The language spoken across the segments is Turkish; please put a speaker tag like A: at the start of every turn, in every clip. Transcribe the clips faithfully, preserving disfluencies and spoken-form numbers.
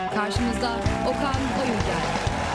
A: Karşınızda Okan Oyuncak.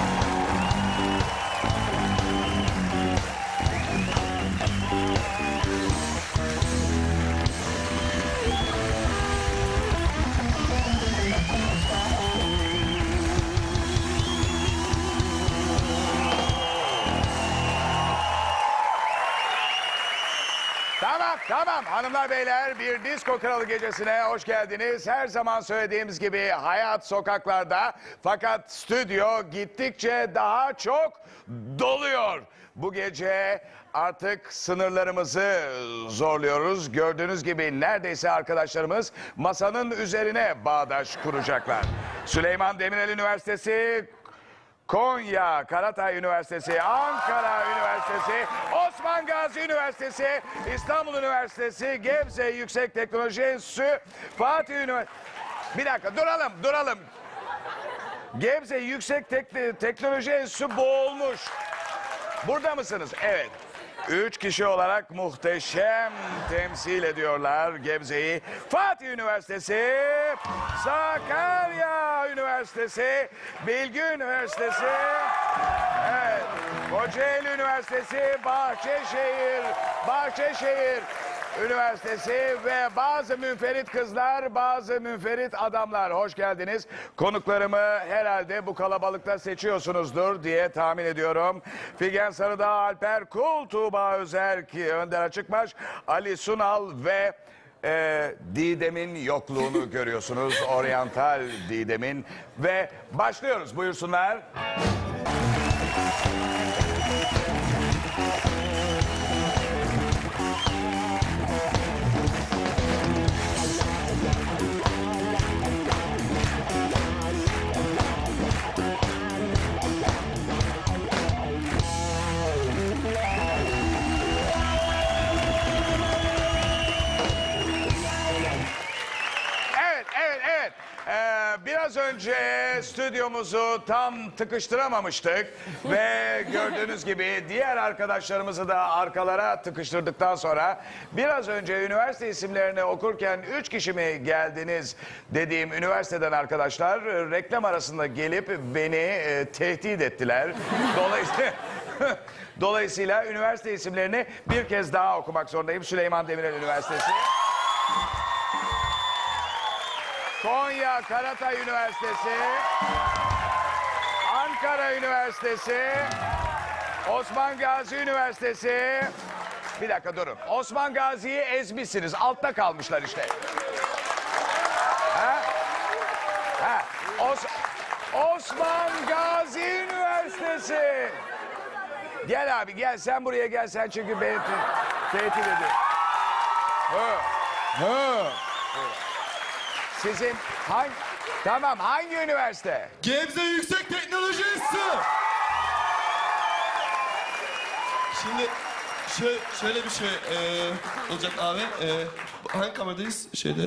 B: Tamam, tamam. Hanımlar, beyler, bir Disko Kralı gecesine hoş geldiniz. Her zaman söylediğimiz gibi hayat sokaklarda, fakat stüdyo gittikçe daha çok doluyor. Bu gece artık sınırlarımızı zorluyoruz. Gördüğünüz gibi neredeyse arkadaşlarımız masanın üzerine bağdaş kuracaklar. Süleyman Demirel Üniversitesi, Konya Karatay Üniversitesi, Ankara Üniversitesi, Osman Gazi Üniversitesi, İstanbul Üniversitesi, Gebze Yüksek Teknoloji Enstitüsü, Fatih Üniversitesi... Bir dakika, duralım, duralım. Gebze Yüksek Tek Teknoloji Enstitüsü boğulmuş. Burada mısınız? Evet. Üç kişi olarak muhteşem temsil ediyorlar Gebze'yi. Fatih Üniversitesi, Sakarya Üniversitesi, Bilgi Üniversitesi, evet, Kocaeli Üniversitesi, Bahçeşehir, Bahçeşehir Üniversitesi ve bazı münferit kızlar, bazı münferit adamlar. Hoş geldiniz. Konuklarımı herhalde bu kalabalıkta seçiyorsunuzdur diye tahmin ediyorum. Figen Sarıdağ, Alper Kul, Tuğba Özerk, Önder Açıkbaş, Ali Sunal ve e, Didem'in yokluğunu görüyorsunuz. Oryantal Didem'in. Ve başlıyoruz. Buyursunlar. Ee, biraz önce stüdyomuzu tam tıkıştıramamıştık ve gördüğünüz gibi diğer arkadaşlarımızı da arkalara tıkıştırdıktan sonra biraz önce üniversite isimlerini okurken üç kişi mi geldiniz dediğim üniversiteden arkadaşlar reklam arasında gelip beni e, tehdit ettiler. Dolayısıyla dolayısıyla üniversite isimlerini bir kez daha okumak zorundayım. Süleyman Demirel Üniversitesi, Konya Karatay Üniversitesi, Ankara Üniversitesi, Osman Gazi Üniversitesi. Bir dakika durun. Osman Gazi'yi ezmişsiniz. Altta kalmışlar işte. Ha? Ha. Os Osman Gazi Üniversitesi. Gel abi gel, sen buraya gel, sen çünkü beni te tehdit ediyor. Hı. Hı. Sizin hangi... Tamam, hangi üniversite?
C: Gebze Yüksek Teknoloji Enstitüsü. Şimdi şöyle, şöyle bir şey e, olacak abi. E, hangi kameradayız? Şeyde.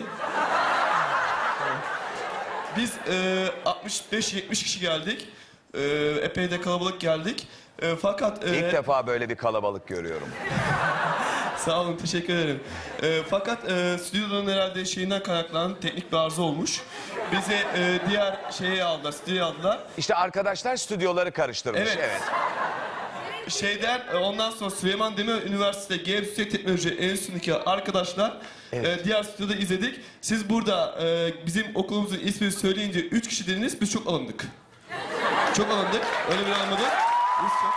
C: Biz e, altmış beş yetmiş kişi geldik. E, epey de kalabalık geldik. E, fakat... E,
B: İlk defa böyle bir kalabalık görüyorum.
C: Sağ olun, teşekkür ederim. E, fakat e, stüdyonun herhalde şeyinden kaynaklanan teknik bir arıza olmuş. Bizi e, diğer şeye aldılar, stüdyoya aldılar.
B: İşte arkadaşlar stüdyoları karıştırmış.
C: Evet.
B: Evet.
C: Şeyden e, ondan sonra Süleyman Demirel Üniversitesi Gebze Yüksek Teknoloji Enstitüsü'ndeki arkadaşlar
B: Evet.
C: e, diğer stüdyoda izledik. Siz burada e, bizim okulumuzun ismini söyleyince üç kişi dediniz, biz çok alındık. Çok alındık, öyle bir alınmadık. Biz çok...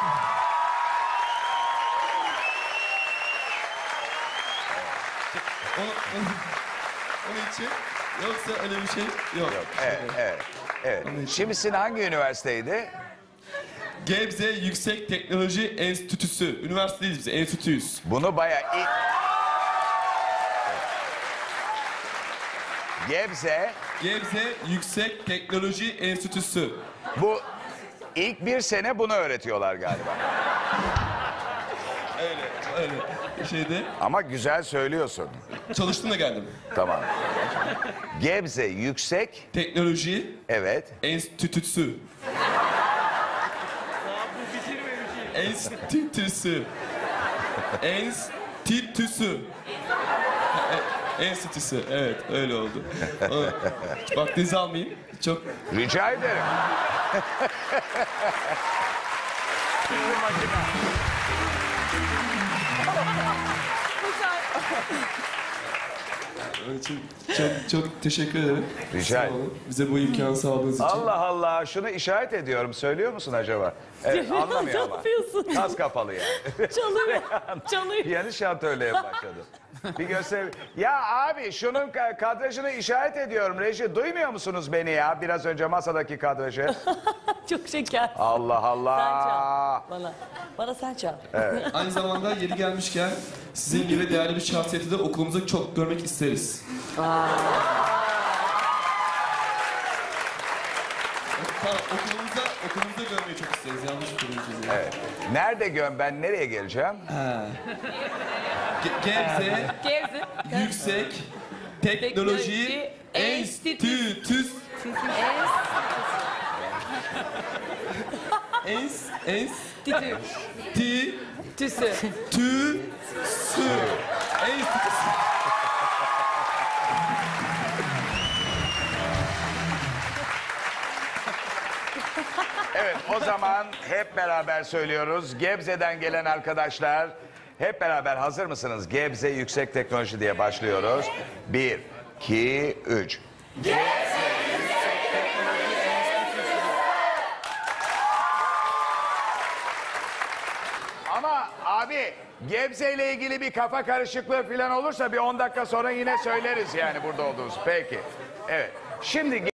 C: Onu, onu, onun için yoksa öyle bir şey yok.
B: Yok. Evet, evet, evet. Şimdi sizin hangi üniversiteydi?
C: Gebze Yüksek Teknoloji Enstitüsü. Üniversite değiliz biz, enstitüyüz.
B: Bunu bayağı... İlk... Gebze,
C: Gebze Yüksek Teknoloji Enstitüsü.
B: bu ilk bir sene bunu öğretiyorlar galiba.
C: Öyle, öyle. Şeyde
B: Ama güzel söylüyorsun.
C: çalıştım da geldim.
B: Tamam. Gebze Yüksek,
C: Teknoloji
B: evet.
C: Enstitüsü. Enstitüsü. Enstitüsü. Enstitüsü. Evet, öyle oldu. O- Vaktinizi almayayım. Çok
B: Rica ederim. Şimdi makine.
C: onun için çok çok teşekkür ederim.
B: Rica
C: Sağ
B: ederim.
C: olun. Bize bu imkanı sağladığınız için.
B: Allah Allah, şunu işaret ediyorum. Söylüyor musun acaba? Evet, anlamıyor ama.
D: yapıyorsun?
B: Kas kapalı yani.
D: Çalıyor. Çalıyor.
B: Yeni şantörleye başladı. Bir göster. Ya abi şunun ka- kadrajını işaret ediyorum. Reji, duymuyor musunuz beni ya? Biraz önce masadaki kadrajı.
D: Çok şeker.
B: Allah
D: Sen
B: Allah.
D: çal. Bana. Bana sen çal.
C: Aynı zamanda yeri gelmişken sizin gibi değerli bir şahsiyeti de okulumuza çok görmek isteriz. Tamam, okulumuzda, okulumuzda görmeyi çok isteriz. Yanlış söylemişiz. Yani.
B: Evet. Nerede göm, ben nereye geleceğim?
C: Ge- Gebze
D: Gevzi.
C: Yüksek Teknoloji Enstitüsü. Ens ens
D: Titü.
C: ti
D: Tüsü.
C: tü sü. Enstitüsü.
B: Evet, o zaman hep beraber söylüyoruz. Gebze'den gelen arkadaşlar, hep beraber hazır mısınız? Gebze Yüksek Teknoloji diye başlıyoruz. Bir, iki, üç. Ama abi Gebze ile ilgili bir kafa karışıklığı falan olursa bir on dakika sonra yine söyleriz yani burada olduğumuz. Peki. Evet. Şimdi